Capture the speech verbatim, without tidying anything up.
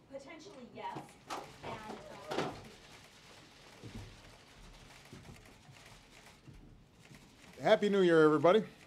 potentially, yes, and, um, Happy New Year, everybody.